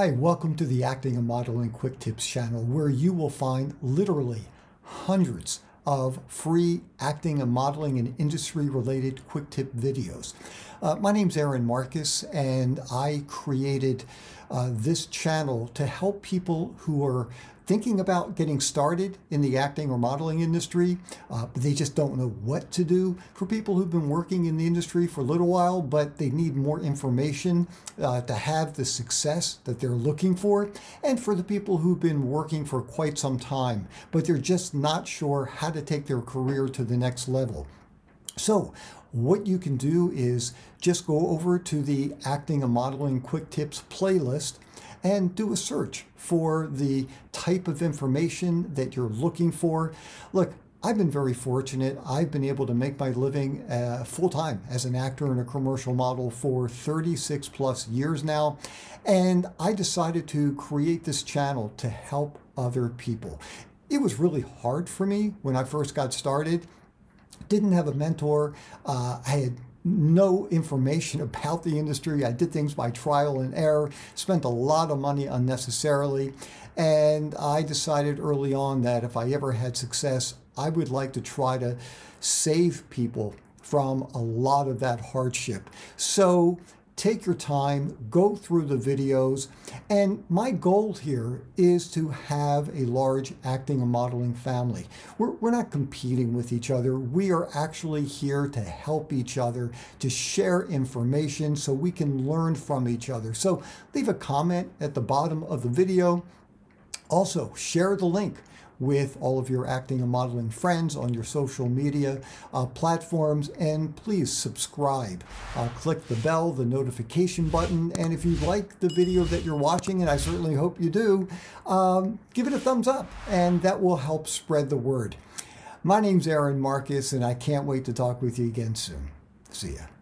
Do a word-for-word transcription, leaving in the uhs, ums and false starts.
Hi, welcome to the Acting and Modeling Quick Tips channel, where you will find literally hundreds of free acting and modeling and industry-related quick tip videos. Uh, my name's Aaron Marcus, and I created uh, this channel to help people who are thinking about getting started in the acting or modeling industry, uh, but they just don't know what to do. For people who've been working in the industry for a little while, but they need more information uh, to have the success that they're looking for. And for the people who've been working for quite some time, but they're just not sure how to take their career to the next level. So what you can do is just go over to the Acting and Modeling Quick Tips playlist and do a search for the type of information that you're looking for. Look, I've been very fortunate. I've been able to make my living uh, full-time as an actor and a commercial model for thirty-six plus years now. And I decided to create this channel to help other people. It was really hard for me when I first got started. Didn't have a mentor. Uh, I had no information about the industry. I did things by trial and error, spent a lot of money unnecessarily, and I decided early on that if I ever had success, I would like to try to save people from a lot of that hardship. So take your time, go through the videos, and my goal here is to have a large acting and modeling family. We're, we're not competing with each other. We are actually here to help each other, to share information so we can learn from each other. So leave a comment at the bottom of the video. Also, share the link with all of your acting and modeling friends on your social media uh, platforms, and please subscribe. Uh, click the bell, the notification button, and if you like the video that you're watching, and I certainly hope you do, um, give it a thumbs up, and that will help spread the word. My name's Aaron Marcus, and I can't wait to talk with you again soon. See ya.